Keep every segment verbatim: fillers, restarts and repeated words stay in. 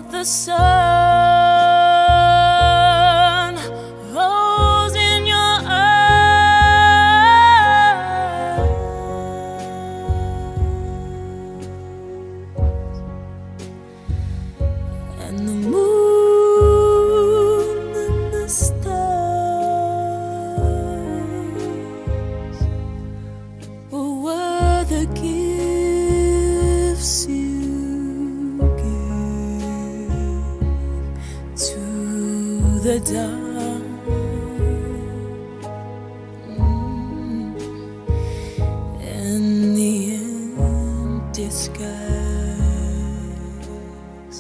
of the sun rose in your eyes, and the moon and the stars were the gifts you the dark, mm, and the empty skies.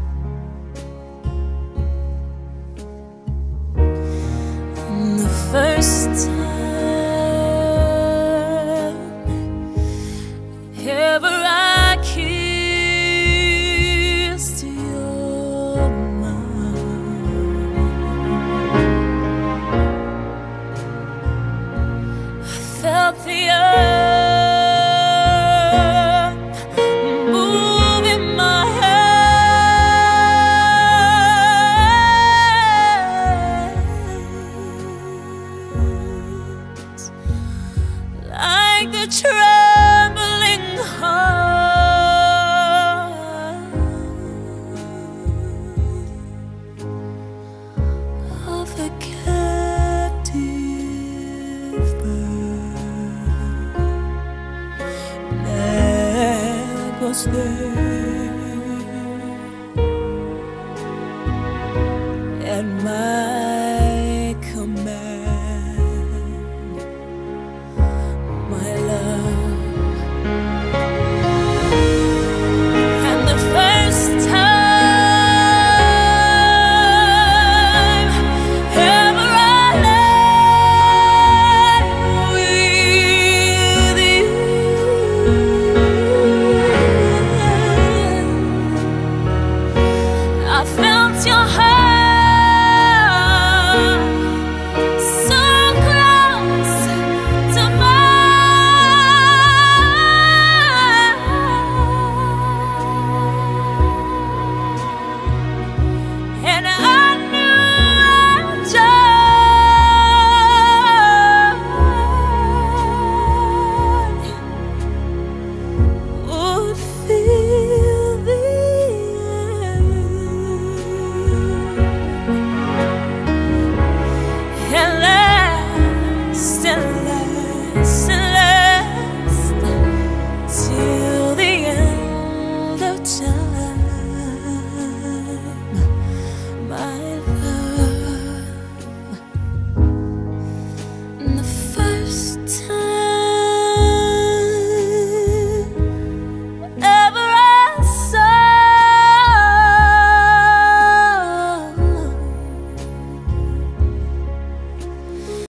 And the first time ever I kissed your felt the earth move in my hands, like the trembling heart of a captive bird. Was there at my